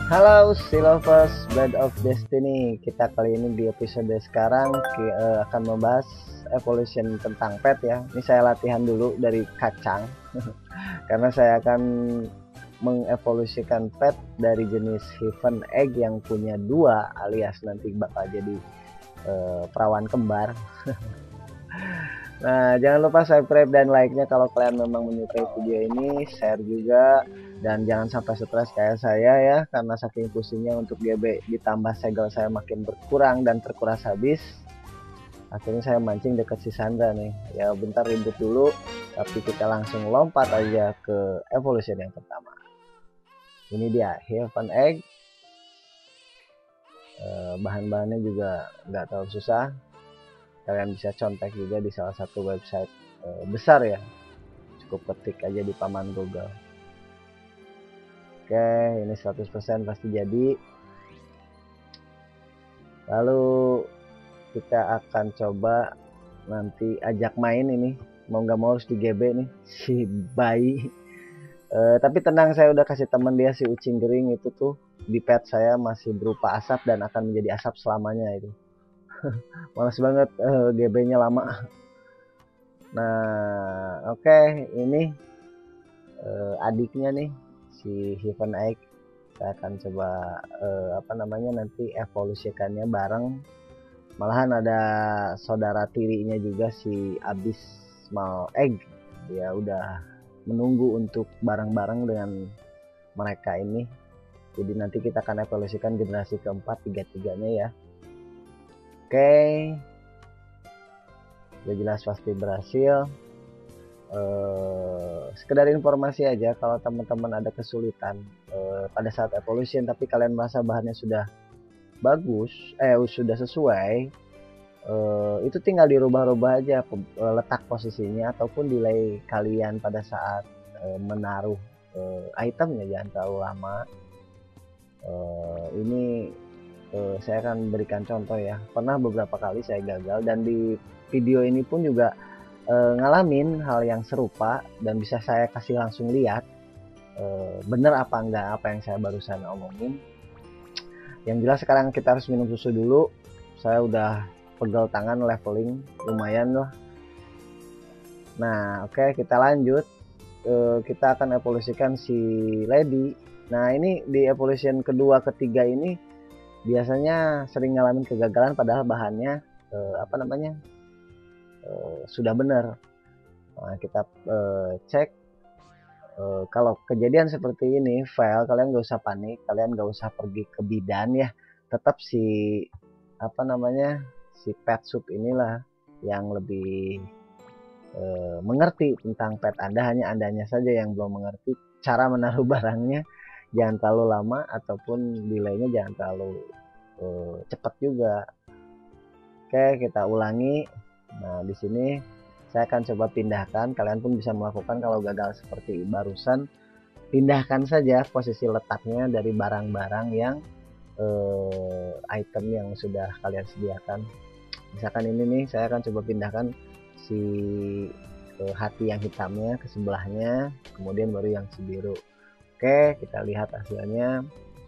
Halo Silovers Blade of Destiny. Kita kali ini di episode sekarang akan membahas evolution tentang pet ya. Ini saya latihan dulu dari kacang karena saya akan mengevolusikan pet dari jenis Heaven Egg yang punya dua, alias nanti bakal jadi perawan kembar. Nah, jangan lupa subscribe dan like-nya kalau kalian memang menyukai video ini, share juga, dan jangan sampai stres kayak saya ya, karena saking pusingnya untuk GB ditambah segel saya makin berkurang dan terkuras habis. Akhirnya saya mancing deket si Sandra nih. Ya bentar ribut dulu, tapi kita langsung lompat aja ke evolution yang pertama. Ini dia Heaven Egg. Bahan-bahannya juga nggak terlalu susah. Kalian bisa contek juga di salah satu website besar ya, cukup ketik aja di paman Google. Oke, ini 100% pasti jadi. Lalu kita akan coba nanti ajak main ini, mau nggak mau harus di GB nih si bayi. Tapi tenang, saya udah kasih temen dia si ucing gering itu tuh, di pet saya masih berupa asap dan akan menjadi asap selamanya itu. Males banget, GB-nya lama. Nah, oke, ini adiknya nih si Heaven Egg. Saya akan coba nanti evolusikannya bareng. Malahan ada saudara tirinya juga si Abysmal Egg. Dia udah menunggu untuk bareng-bareng dengan mereka ini. Jadi nanti kita akan evolusikan generasi keempat tiga-tiganya ya. Oke, udah jelas pasti berhasil. Sekedar informasi aja, kalau teman-teman ada kesulitan pada saat evolution tapi kalian merasa bahannya sudah bagus, sudah sesuai, itu tinggal dirubah-rubah aja letak posisinya ataupun delay kalian pada saat menaruh itemnya, jangan terlalu lama. Ini saya akan berikan contoh ya, pernah beberapa kali saya gagal dan di video ini pun juga ngalamin hal yang serupa dan bisa saya kasih langsung lihat bener apa enggak apa yang saya barusan omongin. Yang jelas sekarang kita harus minum susu dulu. Saya udah pegel tangan, leveling lumayan lah. Nah oke, kita lanjut. Kita akan evolusikan si Lady. Nah ini di evolution kedua ketiga ini biasanya sering ngalamin kegagalan padahal bahannya sudah benar. Nah, kita cek kalau kejadian seperti ini fail, kalian gak usah panik, kalian gak usah pergi ke bidan ya, tetap si si pet soup inilah yang lebih mengerti tentang pet Anda, hanya Andanya saja yang belum mengerti cara menaruh barangnya. Jangan terlalu lama ataupun delaynya jangan terlalu cepat juga. Oke, kita ulangi. Nah, di sini saya akan coba pindahkan. Kalian pun bisa melakukan kalau gagal seperti barusan. Pindahkan saja posisi letaknya dari barang-barang yang item yang sudah kalian sediakan. Misalkan ini nih, saya akan coba pindahkan si hati yang hitamnya ke sebelahnya, kemudian baru yang si biru. Oke, kita lihat hasilnya.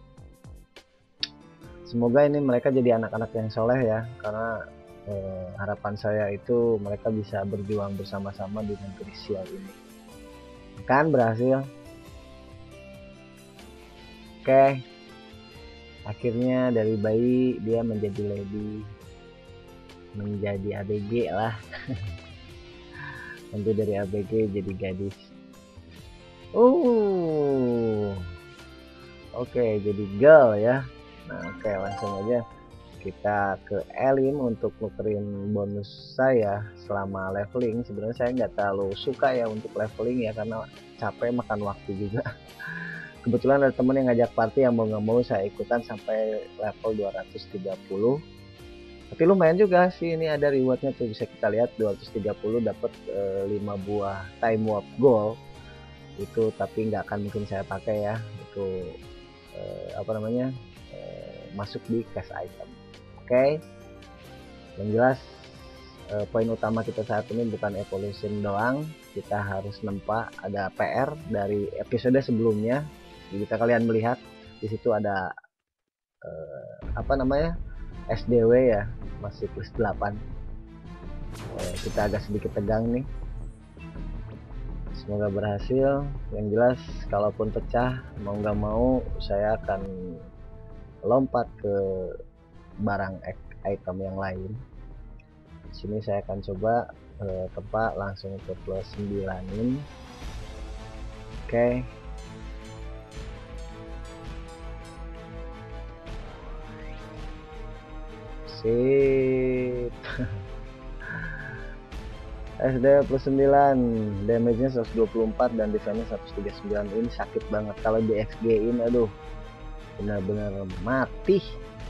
Semoga ini mereka jadi anak-anak yang soleh ya, karena harapan saya itu mereka bisa berjuang bersama-sama di negeri sial ini. Kan berhasil. Oke, akhirnya dari bayi dia menjadi lady, menjadi ABG lah. Nanti dari ABG jadi gadis. Oke, jadi girl ya. Nah oke, langsung aja kita ke Elim untuk nukerin bonus saya selama leveling. Sebenarnya saya nggak terlalu suka ya untuk leveling ya, karena capek, makan waktu juga. Kebetulan ada temen yang ngajak party yang mau nggak mau saya ikutan sampai level 230. Tapi lumayan juga sih, ini ada rewardnya tuh, bisa kita lihat 230 dapat 5 buah time warp gold itu, tapi nggak akan mungkin saya pakai ya, itu masuk di cash item. Oke, yang jelas poin utama kita saat ini bukan evolution doang, kita harus nempa ada PR dari episode sebelumnya. Jika kalian melihat Di situ ada apa namanya, SDW ya, masih plus 8. Kita agak sedikit tegang nih. Semoga berhasil. Yang jelas kalaupun pecah, mau nggak mau saya akan lompat ke barang item yang lain. Di sini saya akan coba tempat langsung ke plus 9-in. Oke. Sip. SD plus 9, damage nya 124 dan defense nya 139. Ini sakit banget kalau di XG in, aduh benar-benar mati.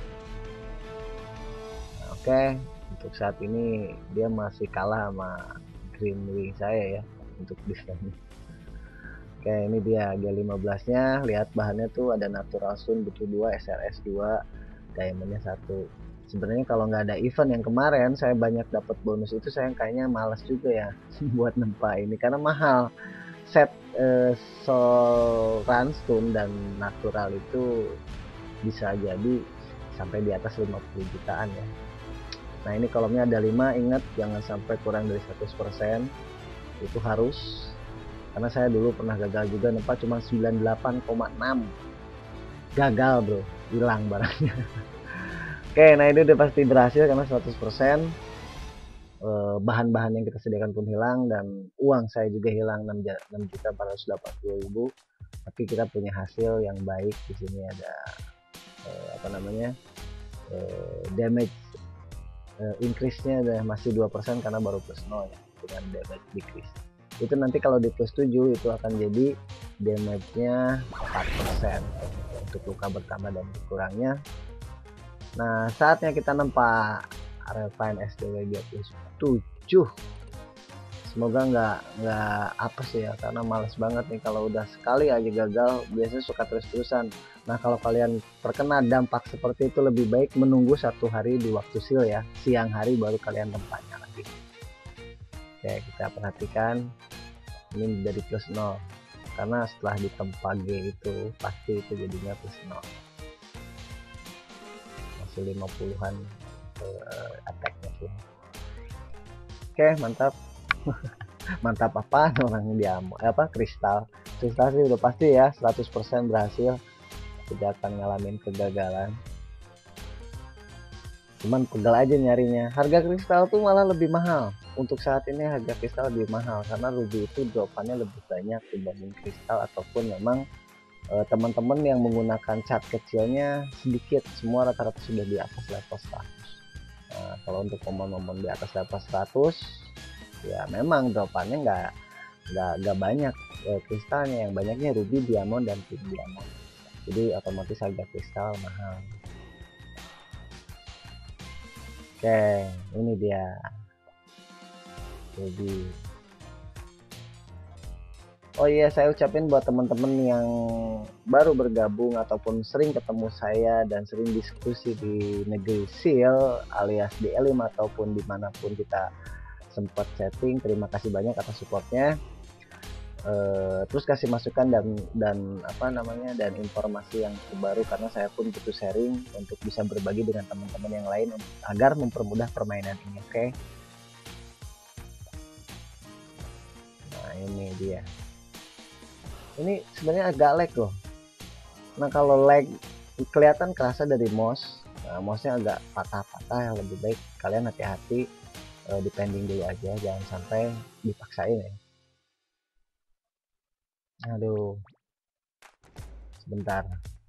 Nah, oke, untuk saat ini dia masih kalah sama Green Wing saya ya untuk defense. Oke, ini dia G15 nya, lihat bahannya tuh ada natural stone butuh 2, SRS 2, diamondnya 1. Sebenarnya kalau nggak ada event yang kemarin saya banyak dapat bonus itu, saya kayaknya malas juga ya buat nempa ini karena mahal. Set soul runstone dan natural itu bisa jadi sampai di atas 50 jutaan ya. Nah ini kolomnya ada 5, ingat jangan sampai kurang dari 100%, itu harus, karena saya dulu pernah gagal juga nempa cuma 98,6, gagal bro, hilang barangnya. Oke, nah ini udah pasti berhasil karena 100%. Bahan-bahan yang kita sediakan pun hilang dan uang saya juga hilang 6.480.000. Tapi kita punya hasil yang baik. Di sini ada apa namanya, damage increase-nya ada masih 2% karena baru plus 0 ya, dengan damage decrease. Itu nanti kalau di plus 7 itu akan jadi damage-nya 4% untuk luka bertambah dan berkurangnya. Nah, saatnya kita nempa Refine SDW 27. Semoga nggak apes ya, karena males banget nih kalau udah sekali aja gagal, biasanya suka terus-terusan. Nah, kalau kalian terkena dampak seperti itu, lebih baik menunggu 1 hari di waktu sil ya, siang hari baru kalian tempatnya lagi. Oke, kita perhatikan ini dari plus 0, karena setelah ditempa G itu pasti itu jadinya plus 0. 50-an attack-nya sih. Oke, mantap. Mantap apa orang diamond apa kristal sih udah pasti ya 100% berhasil, tidak akan ngalamin kegagalan. Cuman pegel aja nyarinya. Harga kristal tuh malah lebih mahal. Untuk saat ini harga kristal lebih mahal karena ruby itu dropannya lebih banyak dibanding kristal, ataupun memang teman-teman yang menggunakan cat kecilnya sedikit, semua rata-rata sudah di atas level 100. Nah, kalau untuk momen-momen di atas level 100 ya memang dropannya nggak banyak kristalnya, yang banyaknya ruby, diamond, dan pink diamond, jadi otomatis harga kristal mahal. Oke, ini dia ruby. Oh iya, saya ucapin buat teman-teman yang baru bergabung ataupun sering ketemu saya dan sering diskusi di negeri seal alias di Elim ataupun dimanapun kita sempat chatting, terima kasih banyak atas supportnya. Terus kasih masukan dan apa namanya, dan informasi yang terbaru, karena saya pun butuh sharing untuk bisa berbagi dengan teman-teman yang lain agar mempermudah permainan ini. Oke. Nah ini dia. Ini sebenarnya agak lag loh. Nah kalau lag kelihatan kerasa dari mouse. Nah, mouse-nya agak patah-patah, yang lebih baik kalian hati-hati, depending dulu aja, jangan sampai dipaksain ya. Aduh, sebentar.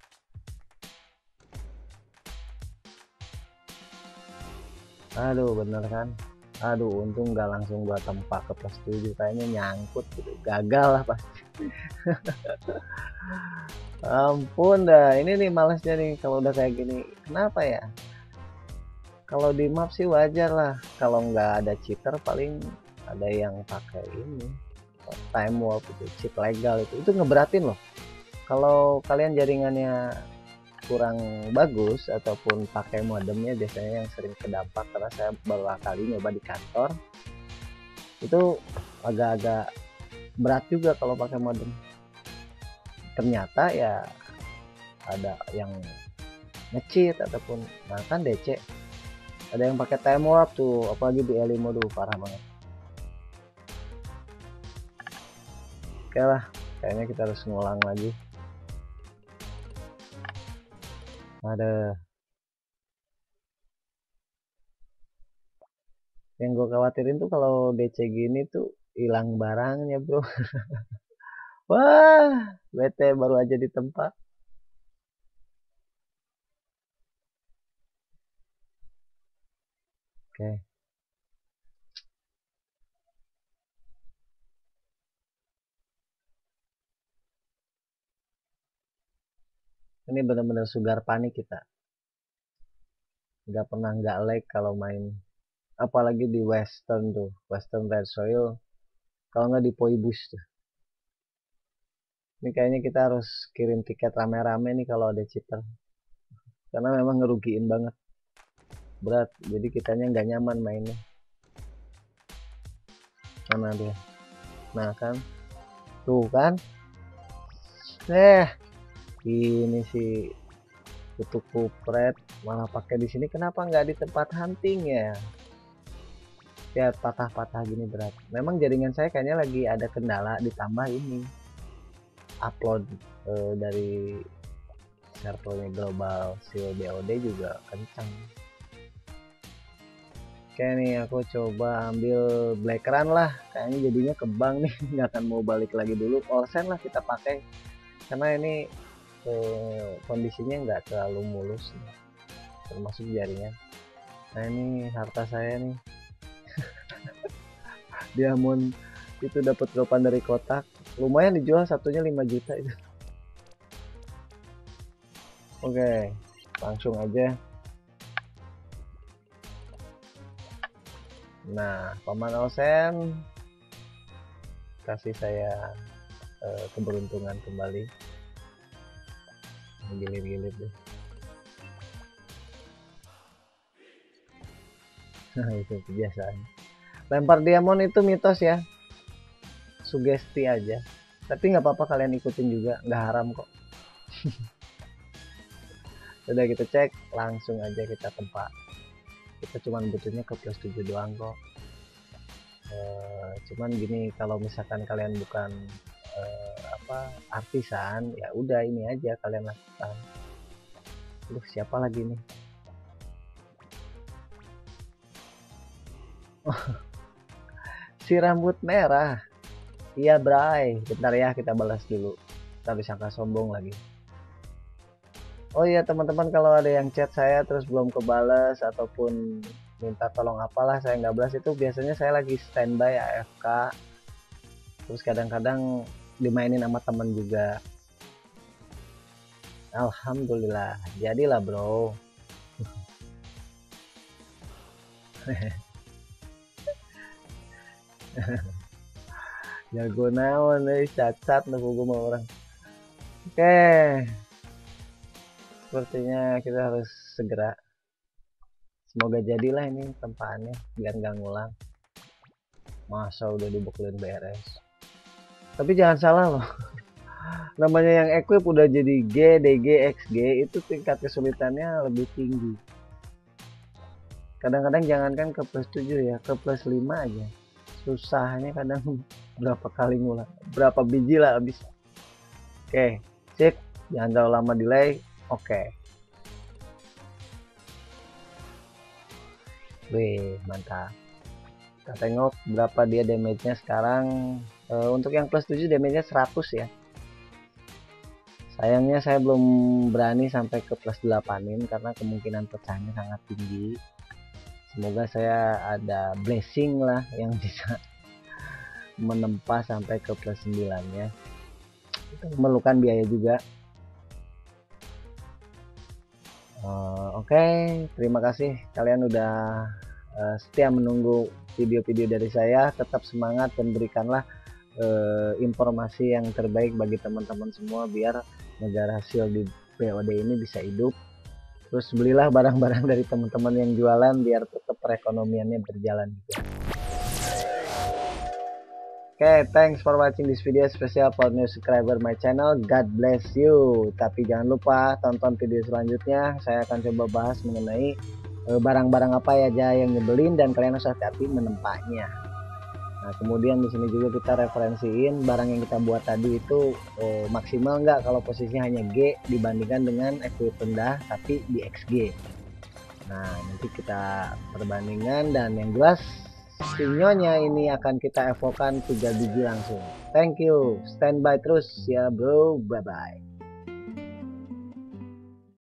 Aduh, bener kan? Aduh, untung nggak langsung gua tempa ke plus 7, kayaknya nyangkut gitu, gagal lah pasti. Ampun dah, ini nih malesnya nih kalau udah kayak gini. Kenapa ya? Kalau di map sih wajar lah, kalau nggak ada cheater paling ada yang pakai ini time warp, itu cheat legal, itu ngeberatin loh. Kalau kalian jaringannya kurang bagus ataupun pakai modemnya, biasanya yang sering kedampak, karena saya baru kali nyoba di kantor itu agak-agak berat juga kalau pakai modem. Ternyata ya ada yang nge-cheat ataupun nah kan DC ada yang pakai time warp tuh, apalagi di early mode parah banget. Oke lah, kayaknya kita harus ngulang lagi. Ada yang gue khawatirin tuh kalau DC gini tuh hilang barangnya bro. Wah, bete baru aja di tempat. Oke. Ini benar-benar sugar panik kita. Nggak pernah nggak lag kalau main. Apalagi di Western tuh, Western Red Soil. Kalau nggak di Poibus tuh. Ini kayaknya kita harus kirim tiket rame-rame nih kalau ada cheater. Karena memang ngerugiin banget. Berat, jadi kitanya nggak nyaman mainnya. Mana dia? Nah kan, tuh kan. Ini sih kutu kupret malah pakai di sini. Kenapa nggak di tempat hunting ya? Ya patah-patah gini berat. Memang jaringan saya kayaknya lagi ada kendala, ditambah ini upload dari servernya Global Seal BOD juga kencang. Oke nih aku coba ambil Black Run lah, kayaknya jadinya kebang nih. Nggak akan mau balik lagi dulu, Olsen lah kita pakai karena ini kondisinya nggak terlalu mulus nih, termasuk jaringan. Nah ini harta saya nih. Diamond itu dapat dropan dari kotak, lumayan dijual satunya 5 juta itu. Oke, langsung aja. Nah, Paman Olsen kasih saya keberuntungan kembali. Gilir-gilir deh. Nah, itu kebiasaan. Lempar diamond itu mitos ya, sugesti aja. Tapi nggak apa-apa kalian ikutin juga, nggak haram kok. Udah kita cek, langsung aja kita tempat. Kita cuman butuhnya ke plus 7 doang kok. Cuman gini, kalau misalkan kalian bukan artisan, ya udah ini aja kalian lakukan. Aduh, siapa lagi nih? Si rambut merah. Iya Bray, bentar ya kita balas dulu. Kita disangka sombong lagi. Oh iya teman-teman, kalau ada yang chat saya terus belum kebales ataupun minta tolong apalah saya nggak balas, itu biasanya saya lagi standby AFK. Terus kadang-kadang dimainin sama temen juga. Alhamdulillah, jadilah bro. Jago naon cat-cat nunggu sama orang. Oke, sepertinya kita harus segera. Semoga jadilah ini tempaannya biar nggak ngulang. Masa udah dibukulin beres. Tapi jangan salah loh. Namanya yang equip udah jadi G, DG, XG itu tingkat kesulitannya lebih tinggi. Kadang-kadang jangankan ke plus 7 ya, ke plus 5 aja. Susahnya kadang berapa kali ngulang, berapa biji lah habis. Oke, sip. Jangan terlalu lama delay. Oke. Wih, mantap. Kita tengok berapa dia damage-nya sekarang. Untuk yang plus 7 damage-nya 100 ya. Sayangnya saya belum berani sampai ke plus 8-in karena kemungkinan pecahnya sangat tinggi. Semoga saya ada blessing lah yang bisa menempa sampai ke plus 9-nya. Itu memerlukan biaya juga. Oke, terima kasih kalian udah setia menunggu video-video dari saya. Tetap semangat dan berikanlah informasi yang terbaik bagi teman-teman semua biar negara hasil di BOD ini bisa hidup. Terus belilah barang-barang dari teman-teman yang jualan biar tetap perekonomiannya berjalan gitu. Oke, thanks for watching this video special for new subscriber my channel. God bless you. Tapi jangan lupa tonton video selanjutnya. Saya akan coba bahas mengenai barang-barang apa aja yang nyebelin dan kalian harus hati-hati menempatnya. Nah, kemudian di sini juga kita referensiin barang yang kita buat tadi itu maksimal nggak kalau posisinya hanya G dibandingkan dengan equip rendah tapi di XG. Nah, nanti kita perbandingan dan yang jelas sinyonya ini akan kita evokan 3 biji langsung. Thank you, standby terus ya bro, bye bye.